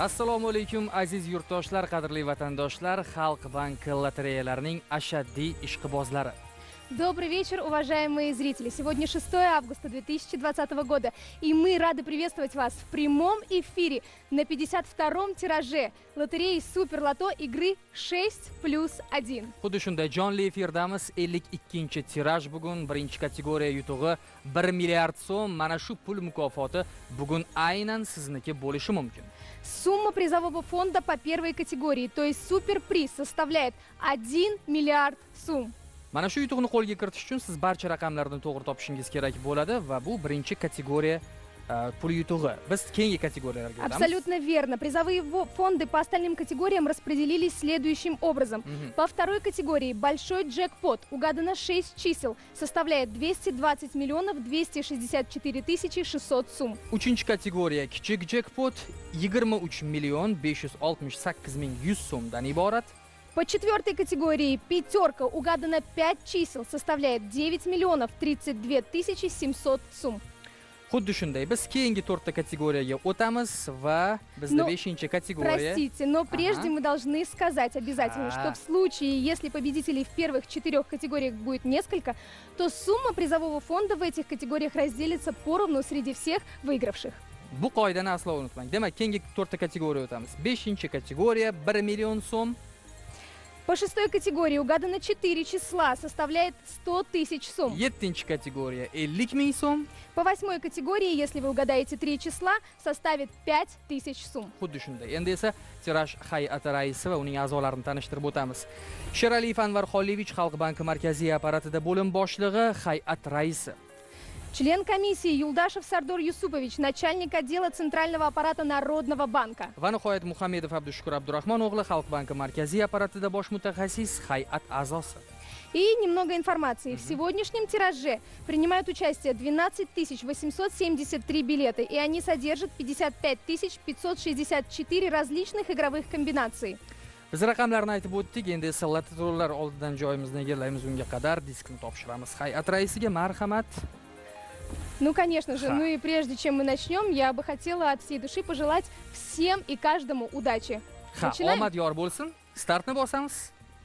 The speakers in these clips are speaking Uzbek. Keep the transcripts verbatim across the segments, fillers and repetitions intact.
Assalomu alaykum aziz yurtdoshlar, qadrli vatandoshlar, Xalq banki lotereyalarining ashaddiy ishqibozlari. Добрый вечер, уважаемые зрители. Сегодня шестое августа две тысячи двадцатого года, и мы рады приветствовать вас в прямом эфире на пятьдесят втором тираже лотереи Суперлото игры шесть плюс один. Xuddi shunday jonli efirdamiz. ellik ikkinchi tiraj bugun birinchi kategoriya yutug'i bir milliard so'm. Mana shu pul mukofoti bugun aynan sizniki bo'lishi mumkin. Сумма призового фонда по первой категории, то есть суперприз, составляет один миллиард сум. Mana shu yutuqni qo'lga kiritish uchun siz barcha raqamlarni to'g'ri topishingiz kerak bo'ladi va bu birinchi kategoriya pul yutug'i. Biz keyingi kategoriyalarga o'tamiz. Абсолютно верно. Призовые фонды по остальным категориям распределились следующим образом. Мгм. По второй категории большой джекпот угадано шесть чисел, составляет двести двадцать миллионов двести шестьдесят четыре тысячи шестьсот сум. Uchinchi kategoriya kichik jekpot yigirma uch million besh yuz oltmish sakkiz ming yuz so'mdan iborat. По четвертой категории пятерка угадано пять чисел, составляет девять миллионов тридцать две тысячи семьсот сум. Xuddi shunday biz keyingi to'rtta kategoriyaga o'tamiz va bizda Но, beshinchi kategoriya. Простите, но прежде Ага. мы должны сказать обязательно, А. что в случае, если победителей в первых четырех категориях будет несколько, то сумма призового фонда в этих категориях разделится поровну среди всех выигравших. Bu qoidani aslo unutmang. Demak, keyingi to'rtta kategoriyaga o'tamiz. beshinchi kategoriya bir million so'm. По шестой категории угадано четыре числа, составляет сто тысяч сум. yettinchi kategoriya ellik ming so'm. По восьмой категории, если вы угадаете три числа, составит пять тысяч сум. Xuddi shunday. Endi esa tiraj hay'ati raisi va uning a'zolarini tanishtirib o'tamiz. Sheraliyev Anvar Xolivich, Xalq banki markaziy apparatida bo'lim boshlig'i, hay'at raisi. Член комиссии Юлдашев Сардор Юсупович, начальник отдела Центрального аппарата Народного банка. Va nihoyat Muhammedov Abdushukur Abdurahmon o'g'li, Xalq banki markaziy apparatida bosh mutaxassis, hay'at a'zosi. И немного информации. В сегодняшнем тираже принимают участие двенадцать тысяч восемьсот семьдесят три билета, и они содержат пятьдесят пять тысяч пятьсот шестьдесят четыре различных игровых комбинаций. Biz raqamlarni aytib o'tdik, endi esa loterolar oldidan joyimizni egallaymiz, unga qadar diskni topshiramiz. Hay'at raisiga marhamat. Ну, конечно же, Ха. ну и прежде чем мы начнем, я бы хотела от всей души пожелать всем и каждому удачи. Ha, Начинаем? omad yor bo'lsin. Startni bosamiz.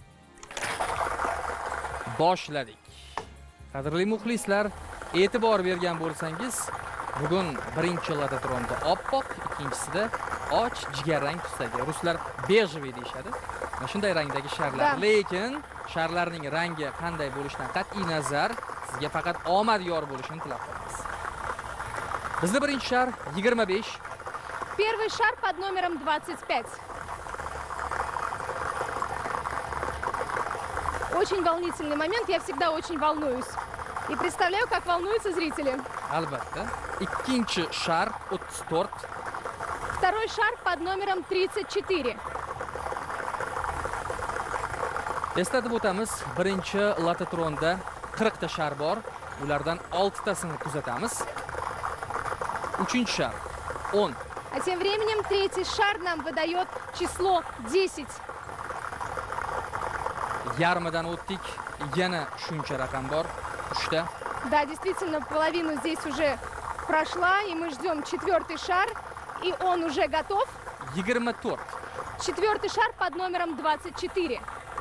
Boshladik. Qadrli muxlislar, e'tibor bergan bo'lsangiz, bugun birinchi lototronda oppoq, ikkinchisida och jigarrang tusdagi. Ruslar bejviy deyshadi. Mana shunday rangdagi sharlar. Da. Lekin sharlarning rangi qanday bo'lishidan qat'iy nazar, sizga faqat omad yor bo'lishini tilab qolamiz. Bizda birinchi shar yigirma besh. Первый шар под номером двадцать пять. Очень волнительный момент, я всегда очень волнуюсь. И представляю, как волнуются зрители. Albatta. Ikkinchi shar o'ttiz to'rt. Второй шар под номером тридцать четыре. Eslatib o'tamiz, birinchi lototronda qirq ta shar bor. Ulardan olti tasini kuzatamiz. Uchinchi shar o'n. А тем временем третий шар нам выдает число десять. Yarmidan o'tdik. Yana shuncha raqam bor. uchta. Да, действительно, половину здесь уже прошла, и мы ждем четвертый шар, и он уже готов. yigirma to'rt. Четвертый шар под номером двадцать четыре.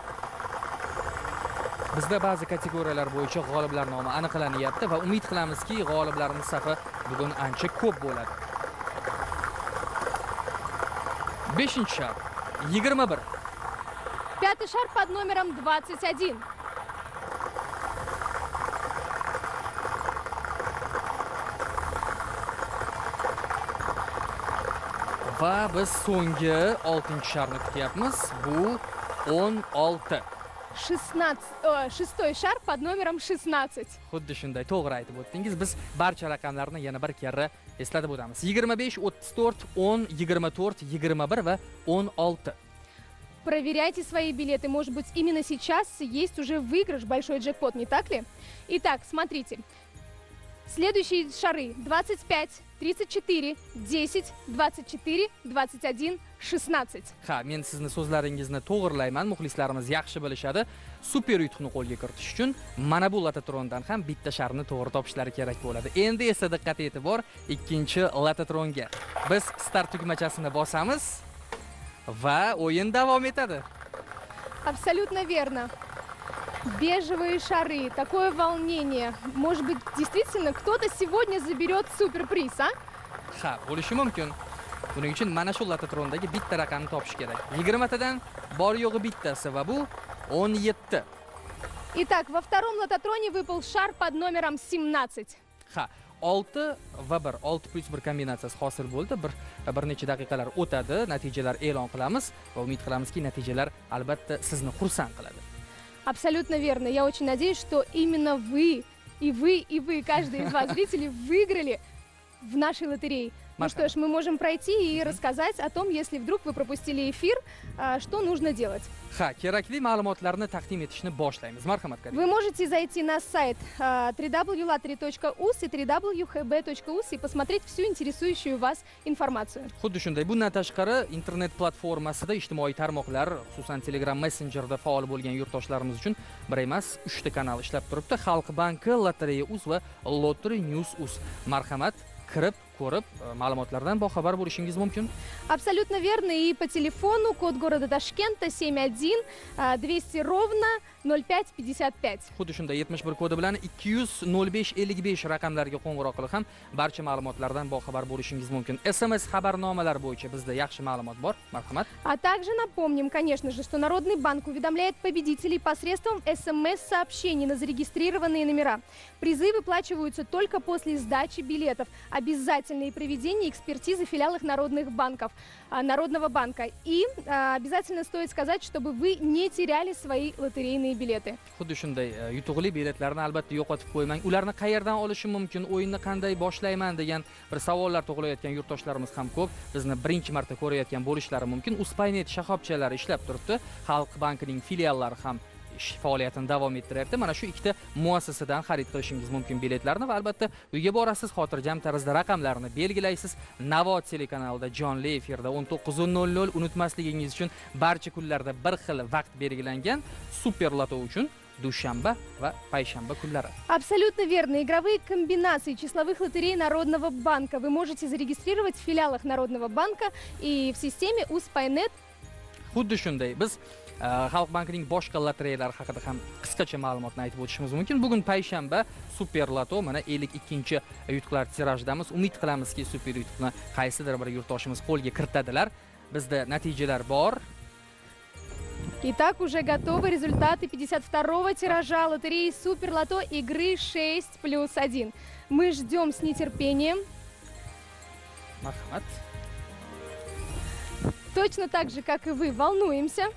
Bizda ba'zi kategoriyalar bo'yicha g'oliblar nomi aniqlanyapti va umid qilamizki, g'oliblarning safi bugun ancha ko'p bo'ladi. beshinchi shar yigirma bir. Пятый шар под номером двадцать один. Va biz so'nggi oltinchi sharni kutyapmiz. Bu o'n olti. шестнадцать, э, шестой шар под номером шестнадцать. Xuddi shunday to'g'ri aytib o'tdingiz. Biz barcha raqamlarni yana bir karra eslatib o'tamiz. yigirma besh, o'ttiz to'rt, o'n, yigirma to'rt, yigirma bir va o'n olti. Проверяйте свои билеты. Может быть, именно сейчас есть уже выигрыш, большой джекпот, не так ли? Итак, смотрите. Следующие шары: двадцать пять, тридцать четыре, десять, двадцать четыре, двадцать один, шестнадцать. Ha, men sizni so'zlaringizni to'g'rilayman. Muxlislarimiz yaxshi bilishadi. Super yutuqni qo'lga kiritish uchun mana bu lototrondan ham bitta sharni to'g'ri topishlari kerak bo'ladi. Endi esa diqqat e'tibor ikkinchi lototronga. Biz start tugmachasini bosamiz. va o'yin davom etadi. Абсолютно верно. Бежевые шары, такое волнение. Может быть, действительно, кто-то сегодня заберет суперприз, а? Ha, bo'lishi mumkin. Buning uchun mana shu lototrondagi bitta raqamni topish kerak. yigirma tadan bor yo'g'i bittasi va bu o'n yetti. Итак, во втором лототроне выпал шар под номером семнадцать. Ha, olti va bir, olti plus bir kombinatsiyasi hosil bo'ldi. Bir bir necha daqiqalar o'tadi, natijalar e'lon qilamiz va umid qilamizki, natijalar albatta sizni xursand qiladi. Абсолютно верно. Я очень надеюсь, что именно вы, и вы, и вы, каждый из вас, зрители, выиграли в нашей лотерее. Ну что ж, мы можем пройти и рассказать о том, если вдруг вы пропустили эфир, а, что нужно делать. Ha, kerakli ma'lumotlarni taqdim etishni boshlaymiz. Marhamat qiling. Вы можете зайти на сайт а, три дабл ю лотерей точка уз и три дабл ю х б точка уз и посмотреть всю интересующую вас информацию. Xuddi shunday, bundan tashqari internet platformasida ijtimoiy tarmoqlar, xususan Telegram Messengerda faol bo'lgan yurtdoshlarimiz uchun bir emas, uchta kanal ishlab turibdi. Xalq banki, Lotereya.uz va Lottery News.uz. Marhamat, kirib, ko'rib, ma'lumotlardan boxabar bo'lishingiz mumkin. Абсолютно верно. И по телефону код города Ташкента семь один двести ровно nol пять пятьдесят пять. Xuddi shunday yetmish bir kodi bilan ikki yuz nol besh ellik besh raqamlariga qo'ng'iroq qilib ham barcha ma'lumotlardan boxabar bo'lishingiz mumkin. S M S xabarnomalar bo'yicha bizda yaxshi ma'lumot bor. Marhamat. А также напомним, конечно же, что Народный банк уведомляет победителей посредством эс эм эс-сообщений на зарегистрированные номера. Призы выплачиваются только после сдачи билетов. Обязательное проведение экспертизы в филиалах народных банков, а, Народного банка. И а, обязательно стоит сказать, чтобы вы не теряли свои лотерейные билеты. Xuddi shunday yutuqli biletlarni albatta yo'qotib qo'ymang. Ularni qayerdan olishim mumkin? O'yinni qanday boshlayman degan bir savollar tug'ilayotgan yurtdoshlarimiz ham ko'p. Bizni birinchi marta ko'rayotgan bo'lishlari mumkin. Uspaynet shoxobchalari ishlab turibdi. Xalq bankining filiallari ham ish faoliyatini davom ettiryapti. Mana shu ikkita muassasadan xarid qilishingiz mumkin biletlarni va albatta uyga borasiz, xotirjam tarzda raqamlarni belgilaysiz. Navo telekanalida jonli efirda o'n to'qqiz nol nol unutmasligingiz uchun barcha kunlarda bir xil vaqt belgilangan super loto uchun dushanba va payshanba kunlari. Абсолютно верно. Игровые комбинации числовых лотерей Народного банка вы можете зарегистрировать в филиалах Народного банка и в системе Uspaynet. Xuddi shunday biz Xalq bankining boshqa lotereyalari haqida ham qisqacha ma'lumotni aytib o'tishimiz mumkin. Bugun payshanba super loto mana ellik ikkinchi yutuqlar tirajdamiz. Umid qilamizki, super yutuqni qaysidir bir yurtdoshimiz qo'lga kiritadilar. Bizda natijalar bor. Итак, уже готовы результаты пятьдесят второго тиража лотереи Супер Лото игры шесть плюс один. Мы ждем с нетерпением. Marhamat. Точно так же, как и вы, волнуемся.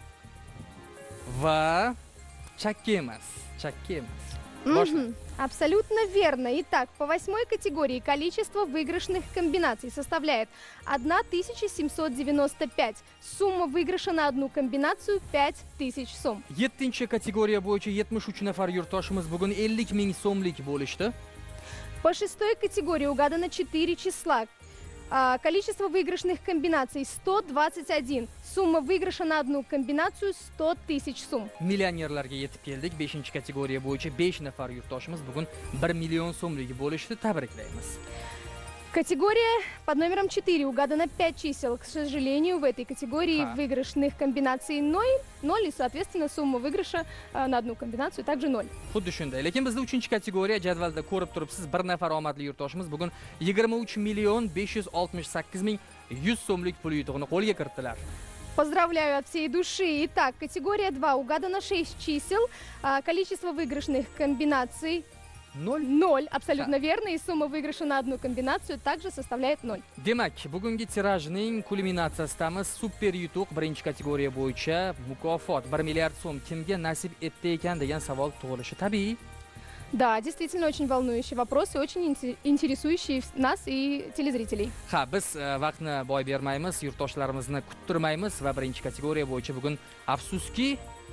Va chakka emas, chakka emas. Мгм. Абсолютно верно. Итак, по восьмой категории количество выигрышных комбинаций составляет тысяча семьсот девяносто пять. Сумма выигрыша на одну комбинацию пять тысяч сом. yettinchi kategoriya bo'yicha yetmish uch nafar yurtdoshimiz bugun ellik ming so'mlik bo'lishdi. По шестой категории угадано четыре числа. А, количество выигрышных комбинаций сто двадцать один. Сумма выигрыша на одну комбинацию сто тысяч сум. Millionerlarga yetib keldik. beshinchi kategoriya bo'yicha besh nafar yurtdoshimiz bugun bir million so'mligi bo'lishdi. Tabriklaymiz. Категория под номером четыре угадано пять чисел. К сожалению, в этой категории А. выигрышных комбинаций ноль, ноль и, соответственно, сумма выигрыша а, на одну комбинацию также ноль. Xuddi shunday. Lekin bizda uchinchi kategoriya jadvalda ko'rib turibsiz, bir nafar omadli yurtdoshimiz bugun yigirma uch million besh yuz oltmish sakkiz ming yuz so'mlik pul yutug'ini qo'lga kiritdilar. Поздравляю от всей души. Итак, категория два угадано шесть чисел. А, количество выигрышных комбинаций nol. ноль, абсолютно верно. И сумма выигрыша на одну комбинацию также составляет ноль. Demak, bugungi tirajning kulminatsiyasidamiz super yutuq birinchi kategoriya bo'yicha mukofot bir milliard so'm kimga nasib etdi ekan degan savol tug'ilishi tabiiy. Да, действительно очень волнующий вопрос и очень инте- интересующий нас и телезрителей. Ha, biz e, vaqtni boy bermaymiz, yurtdoshlarimizni kuttirmaymiz va birinchi kategoriya bo'yicha bugun afsuski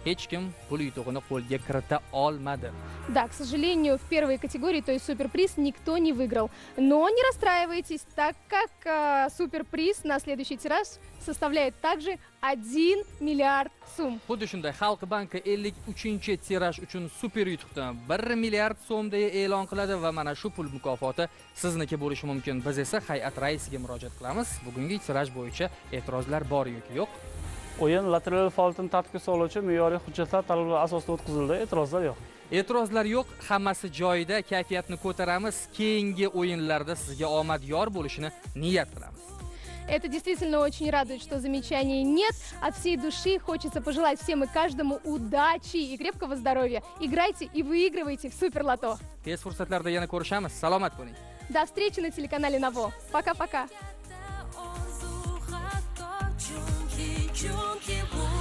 hech kim pul yutug'ini qo'lga kirita olmadi. Да, к сожалению, в первой категории, то есть суперприз, никто не выиграл. Но не расстраивайтесь, так как э, суперприз на следующий тираж составляет также один миллиард сум. Xuddi shunday Xalq banki ellik uchinchi tiraj uchun super yutuqni bir milliard so'mda e'lon qiladi va mana shu pul mukofoti sizniki bo'lishi mumkin. Biz esa hay'at raisiga murojaat qilamiz. Bugungi tiraj bo'yicha e'tirozlar bor yoki yo'q? O'yin lateral faoliyatini tartibga soluvchi me'yoriy hujjatlar talablar asosida o'tkazildi. E'tirozlar yo'q. E'tirozlar yo'q, hammasi joyida, kayfiyatni ko'taramiz. Keyingi o'yinlarda sizga omad yor bo'lishini niyat qilamiz. Это действительно очень радует, что замечаний нет. От всей души хочется пожелать всем и каждому удачи и крепкого здоровья. Играйте и выигрывайте в Суперлото. Tez fursatlarda yana ko'rishamiz. Salomat bo'ling. До встречи на телеканале Наво. Пока-пока. Chunki, chunki bu